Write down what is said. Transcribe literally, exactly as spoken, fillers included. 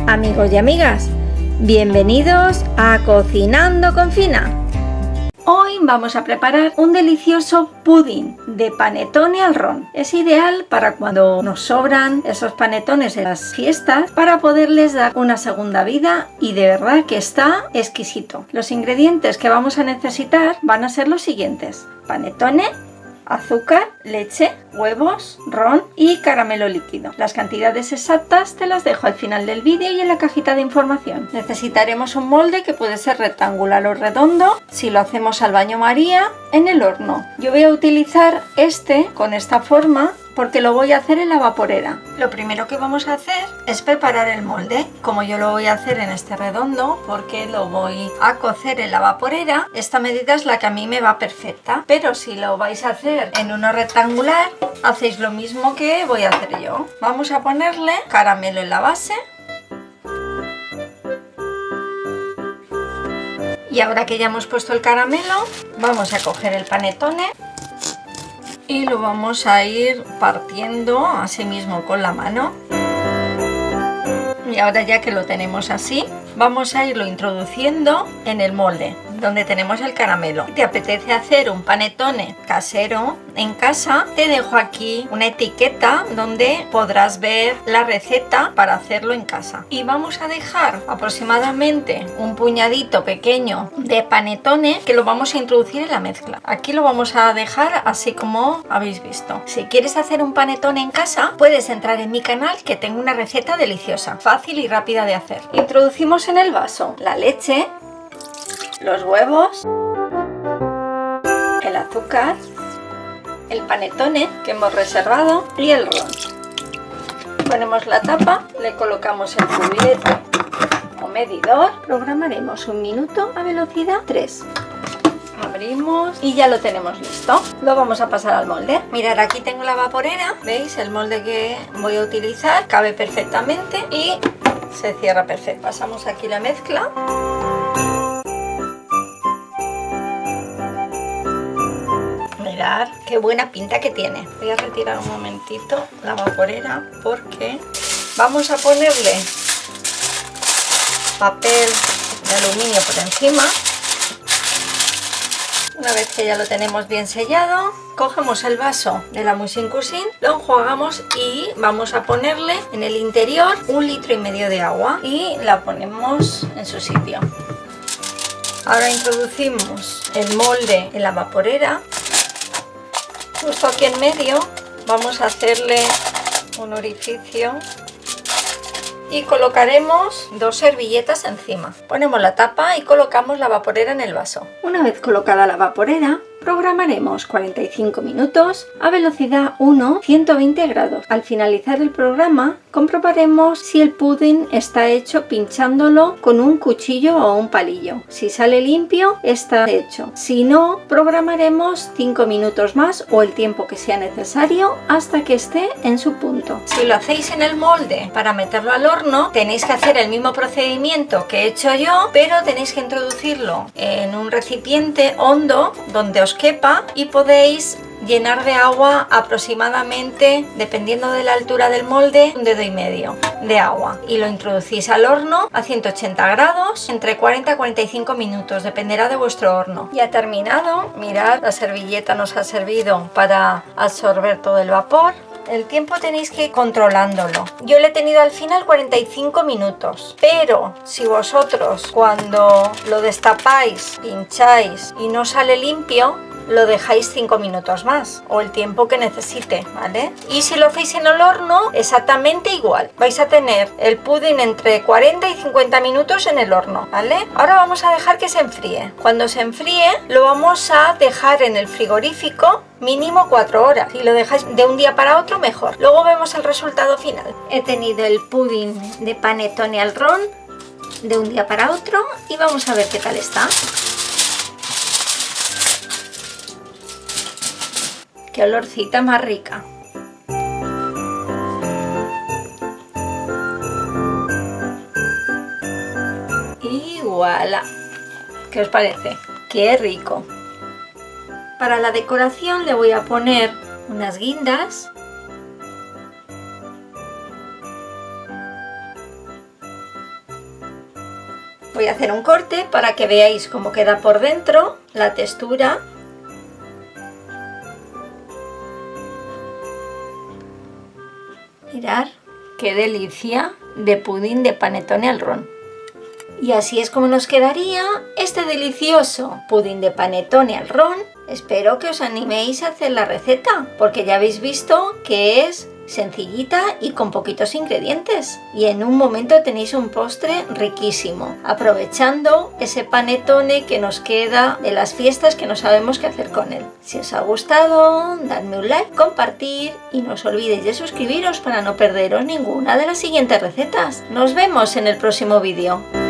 Amigos y amigas, bienvenidos a Cocinando con Fina. Hoy vamos a preparar un delicioso pudding de panettone al ron. Es ideal para cuando nos sobran esos panetones en las fiestas para poderles dar una segunda vida y de verdad que está exquisito. Los ingredientes que vamos a necesitar van a ser los siguientes: panettone, azúcar, leche, huevos, ron y caramelo líquido. Las cantidades exactas te las dejo al final del vídeo y en la cajita de información. Necesitaremos un molde que puede ser rectangular o redondo. Si lo hacemos al baño María, en el horno. Yo voy a utilizar este con esta forma porque lo voy a hacer en la vaporera. Lo primero que vamos a hacer es preparar el molde. Como yo lo voy a hacer en este redondo porque lo voy a cocer en la vaporera, esta medida es la que a mí me va perfecta. Pero si lo vais a hacer en uno rectangular, hacéis lo mismo que voy a hacer yo. Vamos a ponerle caramelo en la base. Y ahora que ya hemos puesto el caramelo, vamos a coger el panettone y lo vamos a ir partiendo así mismo con la mano. Y ahora ya que lo tenemos así, vamos a irlo introduciendo en el molde donde tenemos el caramelo. Si te apetece hacer un panettone casero en casa, te dejo aquí una etiqueta donde podrás ver la receta para hacerlo en casa. Y vamos a dejar aproximadamente un puñadito pequeño de panettone que lo vamos a introducir en la mezcla. Aquí lo vamos a dejar así como habéis visto. Si quieres hacer un panettone en casa, puedes entrar en mi canal que tengo una receta deliciosa, fácil y rápida de hacer. Introducimos en el vaso la leche, los huevos, el azúcar, el panettone que hemos reservado y el ron. Ponemos la tapa, le colocamos el cubilete o medidor, programaremos un minuto a velocidad tres. Abrimos y ya lo tenemos listo. Lo vamos a pasar al molde. Mirad, aquí tengo la vaporera, ¿veis? El molde que voy a utilizar cabe perfectamente y se cierra perfecto. Pasamos aquí la mezcla. Mirad qué buena pinta que tiene. Voy a retirar un momentito la vaporera porque vamos a ponerle papel de aluminio por encima. Una vez que ya lo tenemos bien sellado, cogemos el vaso de la Mousse Cuisine, lo enjuagamos y vamos a ponerle en el interior un litro y medio de agua y la ponemos en su sitio. Ahora introducimos el molde en la vaporera. Justo aquí en medio vamos a hacerle un orificio y colocaremos dos servilletas encima. Ponemos la tapa y colocamos la vaporera en el vaso. Una vez colocada la vaporera, programaremos cuarenta y cinco minutos a velocidad uno, ciento veinte grados. Al finalizar el programa, comprobaremos si el pudding está hecho pinchándolo con un cuchillo o un palillo. Si sale limpio, está hecho. Si no, programaremos cinco minutos más o el tiempo que sea necesario hasta que esté en su punto. Si lo hacéis en el molde para meterlo al horno, tenéis que hacer el mismo procedimiento que he hecho yo, pero tenéis que introducirlo en un recipiente hondo donde os quepa y podéis llenar de agua aproximadamente, dependiendo de la altura del molde, un dedo y medio de agua y lo introducís al horno a ciento ochenta grados entre cuarenta a cuarenta y cinco minutos, dependerá de vuestro horno. Ya terminado, mirad, la servilleta nos ha servido para absorber todo el vapor. El tiempo tenéis que ir controlándolo. Yo le he tenido al final cuarenta y cinco minutos, pero si vosotros cuando lo destapáis, pincháis y no sale limpio, lo dejáis cinco minutos más o el tiempo que necesite, ¿vale? Y si lo hacéis en el horno, exactamente igual. Vais a tener el pudding entre cuarenta y cincuenta minutos en el horno, ¿vale? Ahora vamos a dejar que se enfríe. Cuando se enfríe, lo vamos a dejar en el frigorífico mínimo cuatro horas. Si lo dejáis de un día para otro, mejor. Luego vemos el resultado final. He tenido el pudding de panettone al ron de un día para otro y vamos a ver qué tal está. Qué olorcita más rica. Y voilà. ¿Qué os parece? Qué rico. Para la decoración le voy a poner unas guindas Voy a hacer un corte para que veáis cómo queda por dentro la textura. Mirad qué delicia de pudín de panettone al ron. Y así es como nos quedaría este delicioso pudín de panettone al ron. Espero que os animéis a hacer la receta, porque ya habéis visto que es sencillita y con poquitos ingredientes. Y en un momento tenéis un postre riquísimo, aprovechando ese panettone que nos queda de las fiestas que no sabemos qué hacer con él. Si os ha gustado, dadme un like, compartir y no os olvidéis de suscribiros para no perderos ninguna de las siguientes recetas. Nos vemos en el próximo vídeo.